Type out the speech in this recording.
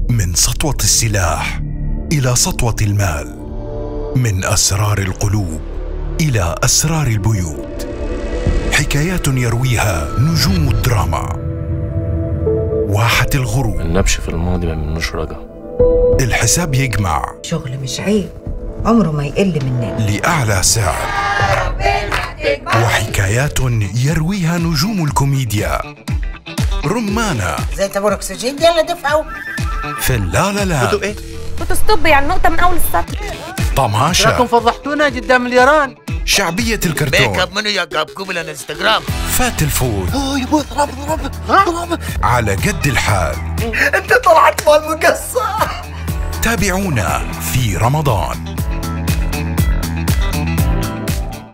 من سطوة السلاح إلى سطوة المال، من أسرار القلوب إلى أسرار البيوت، حكايات يرويها نجوم الدراما. واحة الغروب. النبش في الماضي ما منوش رجا. الحساب يجمع. شغل مش عيب، عمره ما يقل مننا. لأعلى سعر. وحكايات يرويها نجوم الكوميديا. رمانة. زي تبور اكسجين، يلا دفعوا. في لا لا لا. بدو ايه؟ كنت ستوب يعني نقطة من أول السطر. طماشة. راكم فضحتونا قدام اليران. شعبية الكرتون. ميك اب منو يا قابكم الانستغرام. فات الفول. يبوظ رب على قد الحال. انت طلعت مال مقصر. تابعونا في رمضان.